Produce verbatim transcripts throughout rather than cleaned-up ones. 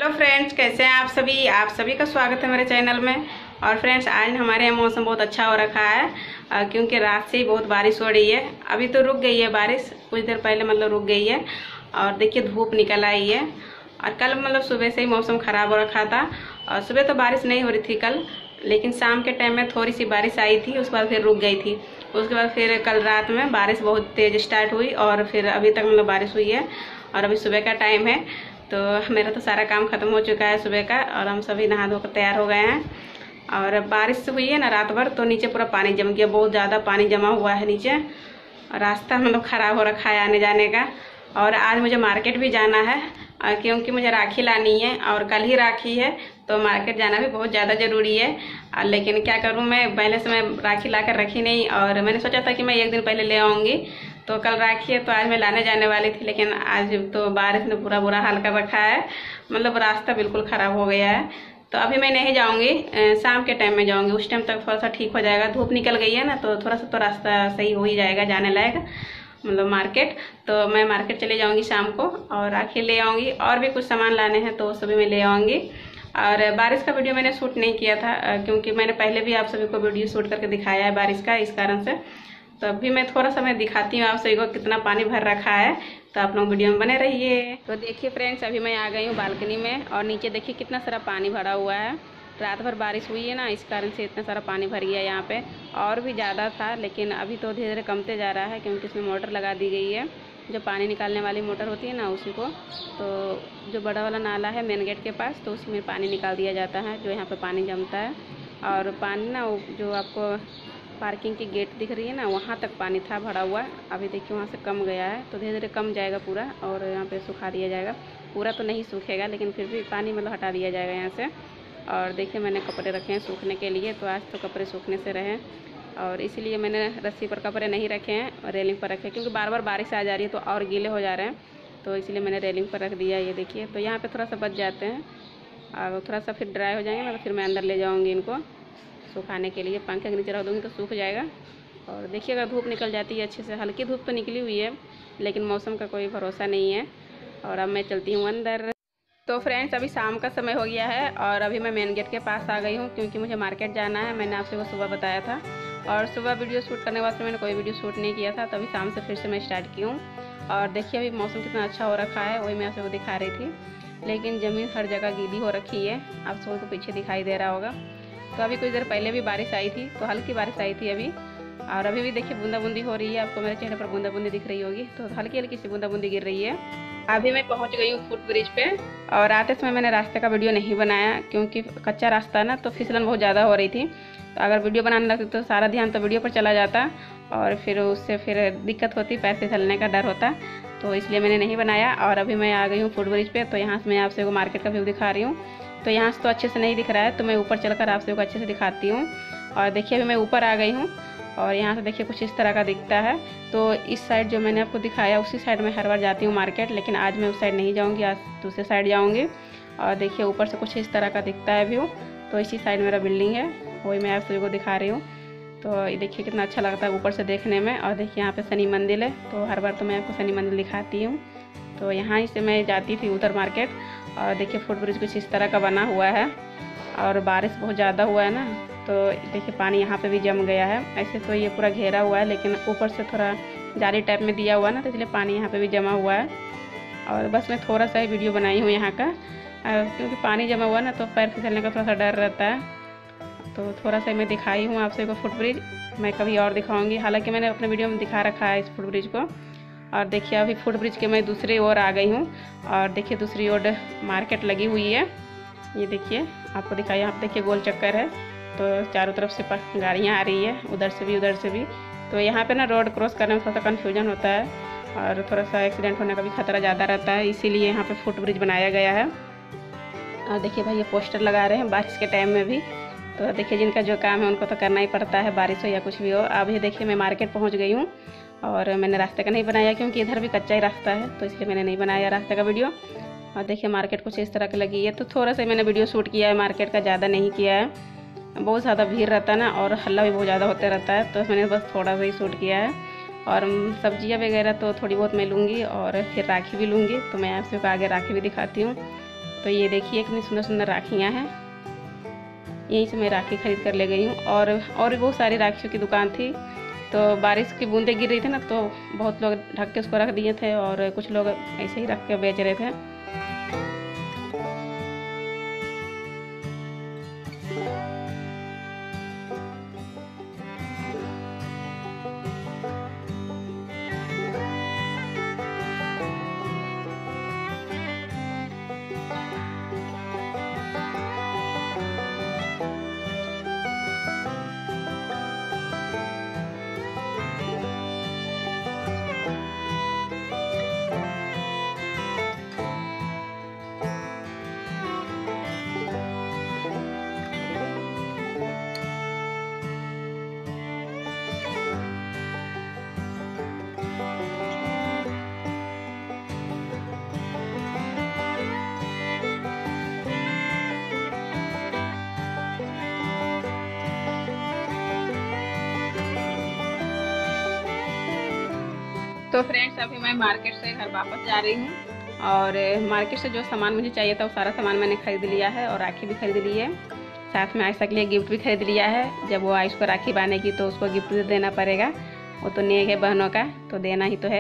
Hello friends, कैसे हैं आप सभी। आप सभी का स्वागत है मेरे चैनल में। और फ्रेंड्स, आज हमारे यहाँ मौसम बहुत अच्छा हो रखा है आ, क्योंकि रात से ही बहुत बारिश हो रही है। अभी तो रुक गई है बारिश, कुछ देर पहले मतलब रुक गई है। और देखिए धूप निकल आई है। और कल मतलब सुबह से ही मौसम खराब हो रखा था। और सुबह तो बारिश नहीं हो रही थी कल, लेकिन शाम के टाइम में थोड़ी सी बारिश आई थी, उसके बाद फिर रुक गई थी। उसके बाद फिर कल रात में बारिश बहुत तेज स्टार्ट हुई और फिर अभी तक मतलब बारिश हुई है। और अभी सुबह का टाइम है, तो मेरा तो सारा काम खत्म हो चुका है सुबह का, और हम सभी नहा धोकर तैयार हो गए हैं। और बारिश हुई है ना रात भर, तो नीचे पूरा पानी जम गया, बहुत ज़्यादा पानी जमा हुआ है नीचे। और रास्ता मतलब ख़राब हो रखा है आने जाने का। और आज मुझे मार्केट भी जाना है क्योंकि मुझे राखी लानी है, और कल ही राखी है, तो मार्केट जाना भी बहुत ज़्यादा ज़रूरी है। लेकिन क्या करूँ, मैं पहले से मैं राखी ला कर रखी नहीं, और मैंने सोचा था कि मैं एक दिन पहले ले आऊँगी। तो कल राखी है तो आज मैं लाने जाने वाली थी, लेकिन आज तो बारिश ने पूरा बुरा हाल कर रखा है, मतलब रास्ता बिल्कुल ख़राब हो गया है। तो अभी मैं नहीं जाऊँगी, शाम के टाइम में जाऊँगी, उस टाइम तक थोड़ा सा ठीक हो जाएगा। धूप निकल गई है ना, तो थोड़ा सा तो रास्ता सही हो ही जाएगा जाने लायक, मतलब मार्केट। तो मैं मार्केट चले जाऊँगी शाम को और राखी ले आऊँगी, और भी कुछ सामान लाने हैं तो सभी मैं ले आऊँगी। और बारिश का वीडियो मैंने शूट नहीं किया था क्योंकि मैंने पहले भी आप सभी को वीडियो शूट करके दिखाया है बारिश का, इस कारण से। तो अभी मैं थोड़ा सा मैं दिखाती हूँ आप सभी को कितना पानी भर रखा है, तो आप लोग वीडियो में बने रहिए। तो देखिए फ्रेंड्स, अभी मैं आ गई हूँ बालकनी में, और नीचे देखिए कितना सारा पानी भरा हुआ है। रात भर बारिश हुई है ना, इस कारण से इतना सारा पानी भर गया यहाँ पे। और भी ज़्यादा था, लेकिन अभी तो धीरे धीरे कमते जा रहा है क्योंकि इसमें मोटर लगा दी गई है, जो पानी निकालने वाली मोटर होती है ना उसी को। तो जो बड़ा वाला नाला है मेन गेट के पास, तो उसी में पानी निकाल दिया जाता है, जो यहाँ पे पानी जमता है। और पानी ना जो आपको पार्किंग की गेट दिख रही है ना, वहाँ तक पानी था भरा हुआ। अभी देखिए वहाँ से कम गया है, तो धीरे धीरे कम जाएगा पूरा, और यहाँ पे सुखा दिया जाएगा। पूरा तो नहीं सूखेगा, लेकिन फिर भी पानी मतलब हटा दिया जाएगा यहाँ से। और देखिए मैंने कपड़े रखे हैं सूखने के लिए, तो आज तो कपड़े सूखने से रहें, और इसीलिए मैंने रस्सी पर कपड़े नहीं रखे हैं और रेलिंग पर रखे, क्योंकि बार बार बारिश आ जा रही है तो और गीले हो जा रहे हैं, तो इसलिए मैंने रेलिंग पर रख दिया। ये देखिए, तो यहाँ पे थोड़ा सा बच जाते हैं, और थोड़ा सा फिर ड्राई हो जाएंगे ना, तो फिर मैं अंदर ले जाऊँगी इनको सुखाने के लिए। पंखे के नीचे रख दूँगी तो सूख जाएगा। और देखिए अगर धूप निकल जाती है अच्छे से, हल्की धूप तो निकली हुई है, लेकिन मौसम का कोई भरोसा नहीं है। और अब मैं चलती हूँ अंदर। तो फ्रेंड्स, अभी शाम का समय हो गया है, और अभी मैं मेन गेट के पास आ गई हूँ क्योंकि मुझे मार्केट जाना है। मैंने आपसे वो सुबह बताया था, और सुबह वीडियो शूट करने के बाद मैंने कोई वीडियो शूट नहीं किया था, तभी शाम से फिर से मैं स्टार्ट की हूँ। और देखिए अभी मौसम कितना अच्छा हो रखा है, वही मैं आपसे वो दिखा रही थी, लेकिन ज़मीन हर जगह गीली हो रखी है, आप सबको तो पीछे दिखाई दे रहा होगा। तो अभी कुछ देर पहले भी बारिश आई थी, तो हल्की बारिश आई थी अभी, और अभी भी देखिए बूंदा बूंदी हो रही है। आपको मेरे चेहरे पर बूंदा बूंदी दिख रही होगी, तो हल्की हल्की सी बूंदा बूंदी गिर रही है। अभी मैं पहुंच गई हूँ फुट ब्रिज पे, और आते समय मैंने रास्ते का वीडियो नहीं बनाया क्योंकि कच्चा रास्ता है ना, तो फिसलन बहुत ज़्यादा हो रही थी। तो अगर वीडियो बनाने लगती तो सारा ध्यान तो वीडियो पर चला जाता, और फिर उससे फिर दिक्कत होती, पैर फिसलने का डर होता, तो इसलिए मैंने नहीं बनाया। और अभी मैं आ गई हूँ फुट ब्रिज पे, तो यहाँ से मैं आपसे वो मार्केट का व्यू दिखा रही हूँ। तो यहाँ से तो अच्छे से नहीं दिख रहा है, तो मैं ऊपर चलकर आपसे को अच्छे से दिखाती हूँ। और देखिए अभी मैं ऊपर आ गई हूँ, और यहाँ से देखिए कुछ इस तरह का दिखता है। तो इस साइड जो मैंने आपको दिखाया उसी साइड में हर बार जाती हूँ मार्केट, लेकिन आज मैं उस साइड नहीं जाऊँगी, आज दूसरे साइड जाऊँगी। और देखिए ऊपर से कुछ इस तरह का दिखता है व्यू। तो इसी साइड मेरा बिल्डिंग है, वही मैं आप सभी को दिखा रही हूँ। तो ये देखिए कितना अच्छा लगता है ऊपर से देखने में। और देखिए यहाँ पे शनि मंदिर है, तो हर बार तो मैं आपको शनि मंदिर दिखाती हूँ। तो यहाँ से मैं जाती थी उधर मार्केट। और देखिए फुट ब्रिज कुछ इस तरह का बना हुआ है, और बारिश बहुत ज़्यादा हुआ है ना, तो देखिए पानी यहाँ पे भी जम गया है। ऐसे तो ये पूरा घेरा हुआ है, लेकिन ऊपर से थोड़ा जाली टाइप में दिया हुआ है ना, तो इसलिए पानी यहाँ पे भी जमा हुआ है। और बस मैं थोड़ा सा ही वीडियो बनाई हूँ यहाँ का, क्योंकि पानी जमा हुआ है ना, तो पैर फिसलने का थोड़ा सा डर रहता है। तो थोड़ा सा मैं दिखाई हूँ आपसे को फुट ब्रिज, मैं कभी और दिखाऊँगी। हालाँकि मैंने अपने वीडियो में दिखा रखा है इस फुट ब्रिज को। और देखिए अभी फुट ब्रिज के मैं दूसरी ओर आ गई हूँ, और देखिए दूसरी ओर मार्केट लगी हुई है। ये देखिए आपको दिखाई, यहाँ पे देखिए गोल चक्कर है, तो चारों तरफ से गाड़ियाँ आ रही है, उधर से भी उधर से भी। तो यहाँ पे ना रोड क्रॉस करने में थोड़ा सा कन्फ्यूजन होता है, और थोड़ा सा एक्सीडेंट होने का भी खतरा ज़्यादा रहता है, इसीलिए यहाँ पे फुट ब्रिज बनाया गया है। और देखिए भाई ये पोस्टर लगा रहे हैं बारिश के टाइम में भी, तो देखिए जिनका जो काम है उनको तो करना ही पड़ता है, बारिश हो या कुछ भी हो। अभी देखिए मैं मार्केट पहुँच गई हूँ, और मैंने रास्ते का नहीं बनाया क्योंकि इधर भी कच्चा ही रास्ता है, तो इसलिए मैंने नहीं बनाया रास्ते का वीडियो। और देखिए मार्केट कुछ इस तरह की लगी है, तो थोड़ा सा मैंने वीडियो शूट किया है मार्केट का, ज़्यादा नहीं किया है। बहुत ज़्यादा भीड़ रहता है ना, और हल्ला भी बहुत ज़्यादा होते रहता है, तो मैंने बस थोड़ा सा ही शूट किया है। और सब्जियां वगैरह तो थोड़ी बहुत मैं लूँगी, और फिर राखी भी लूँगी, तो मैं आपसे आगे राखी भी दिखाती हूँ। तो ये देखिए कितनी सुंदर सुंदर राखियाँ हैं। यहीं से मैं राखी खरीद कर ले गई हूँ। और और भी बहुत सारी राखियों की दुकान थी, तो बारिश की बूंदें गिर रही थी ना, तो बहुत लोग ढक के उसको रख दिए थे और कुछ लोग ऐसे ही रख के बेच रहे थे। तो फ्रेंड्स अभी मैं मार्केट से घर वापस जा रही हूँ और मार्केट से जो सामान मुझे चाहिए था वो सारा सामान मैंने खरीद लिया है और राखी भी खरीद ली है। साथ में आयशा के लिए गिफ्ट भी खरीद लिया है। जब वो आयुष को राखी बांधेगी तो उसको गिफ्ट भी देना पड़ेगा, वो तो नेक है बहनों का, तो देना ही तो है।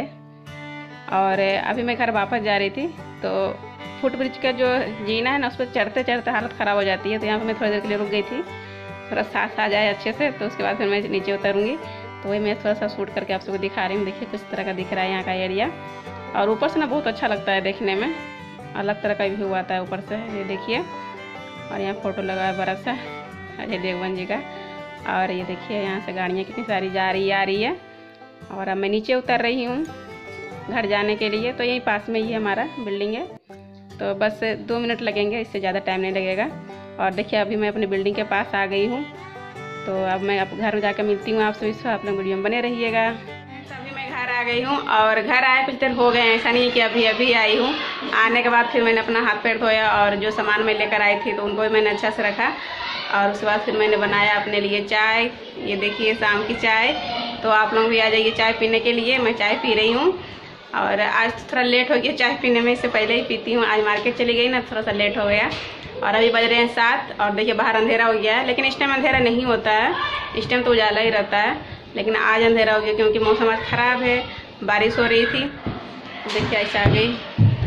और अभी मैं घर वापस जा रही थी तो फुट ब्रिज का जो जीना है ना, उस पर चढ़ते चढ़ते हालत ख़राब हो जाती है, तो यहाँ पर मैं थोड़ी देर के लिए रुक गई थी, थोड़ा सांस आ जाए अच्छे से, तो उसके बाद फिर मैं नीचे उतरूँगी। तो वही मैं थोड़ा सा शूट करके आप सबको दिखा रही हूँ। देखिए किस तरह का दिख रहा है यहाँ का एरिया, और ऊपर से ना बहुत अच्छा लगता है देखने में, अलग तरह का व्यू आता है ऊपर से। ये देखिए, और यहाँ फोटो लगा है बड़ा सा अजय देवगन जी का। और ये देखिए यहाँ से गाड़ियाँ कितनी सारी जा रही आ रही है। और अब मैं नीचे उतर रही हूँ घर जाने के लिए। तो यहीं पास में ही हमारा बिल्डिंग है, तो बस दो मिनट लगेंगे, इससे ज़्यादा टाइम नहीं लगेगा। और देखिए अभी मैं अपनी बिल्डिंग के पास आ गई हूँ, तो अब मैं अब घर में जाकर मिलती हूँ आप सभी से। आप लोग वीडियो में बने रहिएगा। अभी मैं घर आ गई हूँ और घर आए कुछ देर हो गए, ऐसा नहीं कि अभी अभी आई हूँ। आने के बाद फिर मैंने अपना हाथ पैर धोया और जो सामान मैं लेकर आई थी तो उनको भी मैंने अच्छा से रखा। और उसके बाद फिर मैंने बनाया अपने लिए चाय। ये देखिए शाम की चाय, तो आप लोग भी आ जाइए चाय पीने के लिए। मैं चाय पी रही हूँ और आज थोड़ा लेट हो गया चाय पीने में, इससे पहले ही पीती हूँ। आज मार्केट चली गई ना, थोड़ा सा लेट हो गया। और अभी बज रहे हैं सात और देखिए बाहर अंधेरा हो गया है, लेकिन इस टाइम अंधेरा नहीं होता है, इस टाइम तो उजाला ही रहता है। लेकिन आज अंधेरा हो गया क्योंकि मौसम आज ख़राब है, बारिश हो रही थी। देखिए ऐसा आ गई।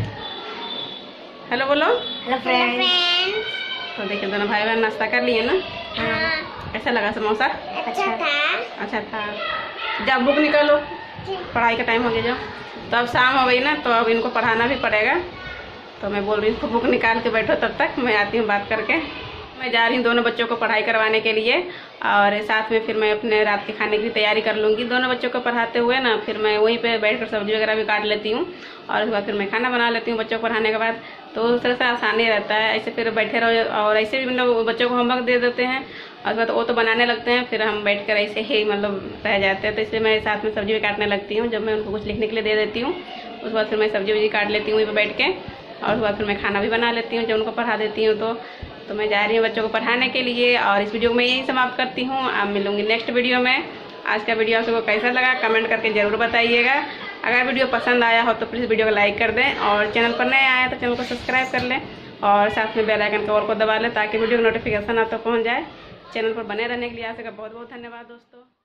हेलो बोलो। Hello friends. तो देखिए दोनों भाई बहन नाश्ता कर लिए ना। हाँ। कैसा लगा समोसा? अच्छा था। अच्छा था। जब बुक निकालो, पढ़ाई का टाइम हो गया। जो तो अब शाम हो गई ना, तो अब इनको पढ़ाना भी पड़ेगा, तो मैं बोल रही हूँ बुक निकाल के बैठो, तब तक मैं आती हूँ बात करके। मैं जा रही हूँ दोनों बच्चों को पढ़ाई करवाने के लिए और साथ में फिर मैं अपने रात के खाने की तैयारी कर लूँगी। दोनों बच्चों को पढ़ाते हुए ना फिर मैं वहीं पे बैठकर सब्जी वगैरह भी काट लेती हूँ और उसके बाद फिर मैं खाना बना लेती हूँ बच्चों को पढ़ाने के बाद। तो उस तरह से आसानी रहता है, ऐसे फिर बैठे रहो। और ऐसे भी मतलब बच्चों को होमवर्क दे देते हैं और बाद वो तो बनाने लगते हैं, फिर हम बैठ कर ऐसे ही मतलब रह जाते हैं। तो इसलिए मैं साथ में सब्जी भी काटने लगती हूँ, जब मैं उनको कुछ लिखने के लिए दे देती हूँ उसके बाद फिर मैं सब्जी वब्जी काट लेती हूँ वहीं पर बैठ के। और उसके बाद फिर मैं खाना भी बना लेती हूँ जब उनको पढ़ा देती हूँ। तो तो मैं जा रही हूँ बच्चों को पढ़ाने के लिए और इस वीडियो में यही समाप्त करती हूँ। अब मिलूंगी नेक्स्ट वीडियो में। आज का वीडियो आप सबको कैसा लगा कमेंट करके ज़रूर बताइएगा। अगर वीडियो पसंद आया हो तो प्लीज़ वीडियो को लाइक कर दें और चैनल पर नए आए तो चैनल को सब्सक्राइब कर लें और साथ में बेल आइकन का और को दबा लें ताकि वीडियो का नोटिफिकेशन आप तक पहुँच जाए। चैनल पर बने रहने के लिए आप सबका बहुत बहुत धन्यवाद दोस्तों।